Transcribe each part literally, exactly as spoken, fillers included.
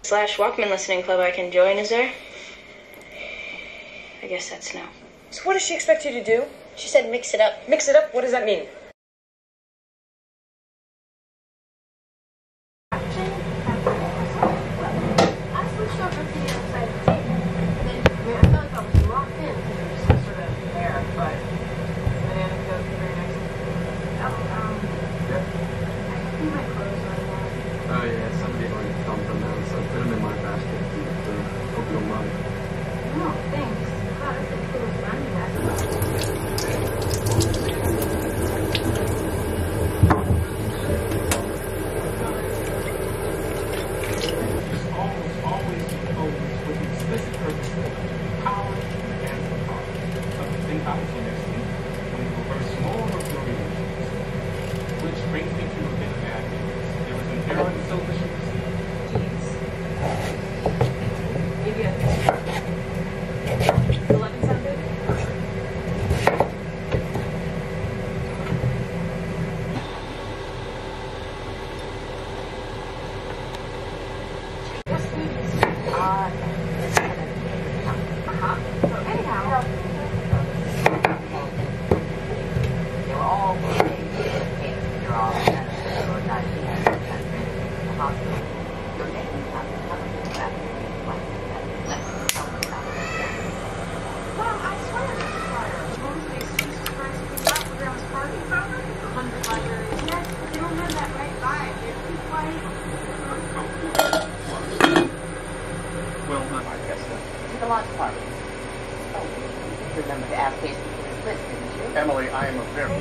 slash Walkman listening club I can join, is there? I guess that's no. So what does she expect you to do? She said mix it up. Mix it up? What does that mean? Oh yeah, somebody already dumped them out, so put them in my basket. Uh, hope you don't mind. No, thanks. God, I think it was running that. It's almost always composed with the explicit purpose of power and authority. Something happens next week when you reverse small of your relations. Which brings me to a bit of bad news. There was an error in selfishness. Maybe a eleven sound good? Uh, uh-huh. So anyhow, they were all you're all you're not here in the hospital. Your name is not coming back. Well, I swear to the fire. Most of the excuses for us to out with Grandma's party program, the hundred libraries. Yes, but they don't have that right vibe. They're too quiet. Well, I guess so. To the launch party. Oh, you remember to ask Casey for his list, didn't you? Emily, I am a very...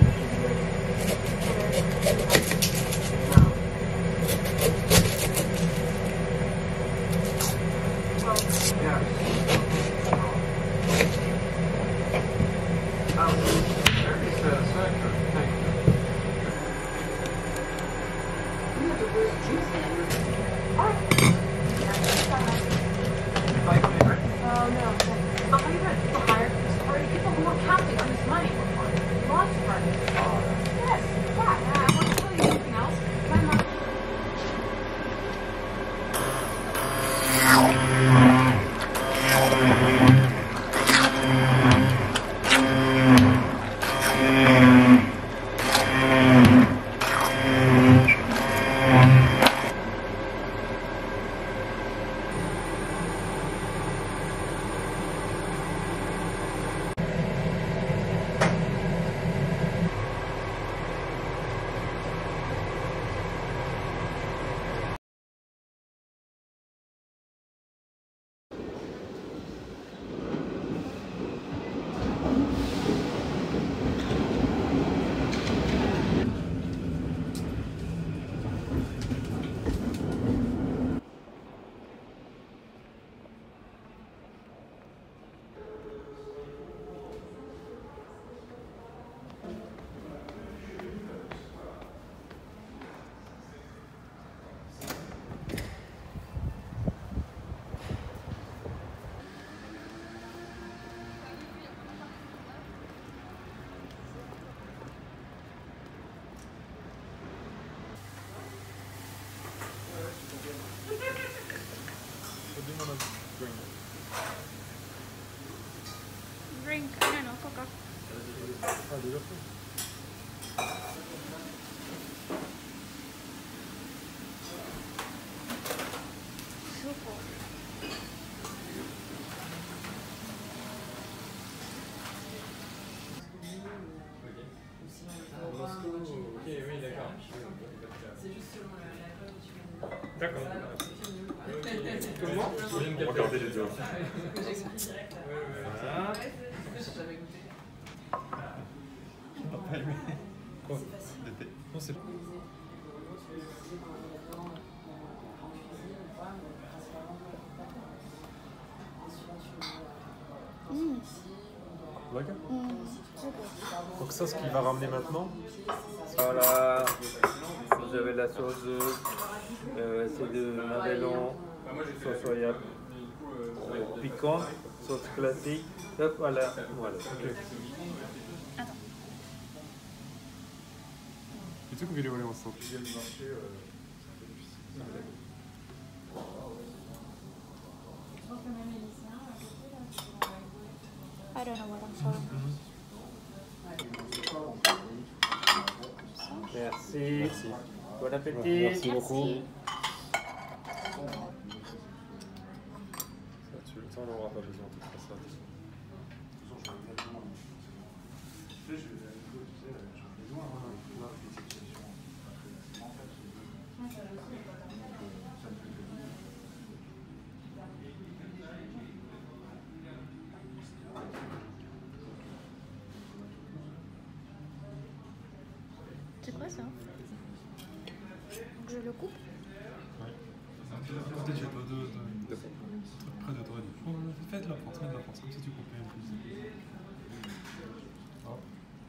Yeah. Um, very satisfactory. Thank you. You have the worst juice in. All right. You'd like me to drink? Oh, no. But we've had people hired for this party, people who are counting on this money before the launch party. Yes, yeah. I want to tell you something else. My mom... Drink, I don't know, Coca. D'accord. Comment? On va regarder les deux. Voilà. Pas aimé. Quoi? Non, c'est... Mmh. Donc ça, ce qu'il va ramener maintenant. Voilà. Vous avez la sauce, euh, c'est de navelon, sauce soya euh, piquant, sauce classique. Hop, voilà. Voilà. Ok. Il tu come vedevole ensemble. I don't know what I'm saying. Merci. Merci. Bon appétit. Merci beaucoup. Ça, tu le temps, on n'aura pas besoin de tout ça. C'est quoi ça? Je le coupe? Ouais. Peut-être j'ai pas de, de, de truc près de toi. Oh, fais de la force, fais de la force, comme si tu coupais un plus. Hop.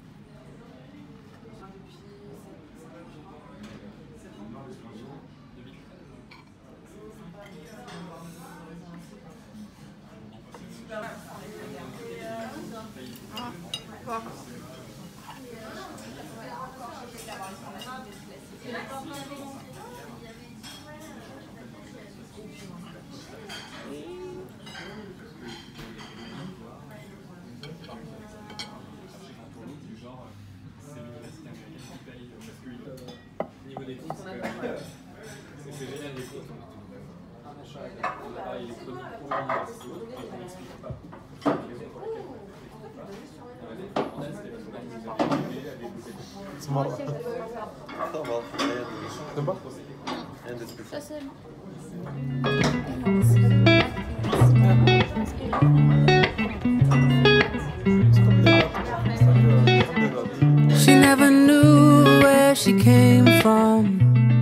Ah, bon. Au niveau des cours, c'est génial les cours. Ah, il est connu pour c'est marrant. Ça va, rien de... T'aimes pas? Rien de spécial. Ça c'est...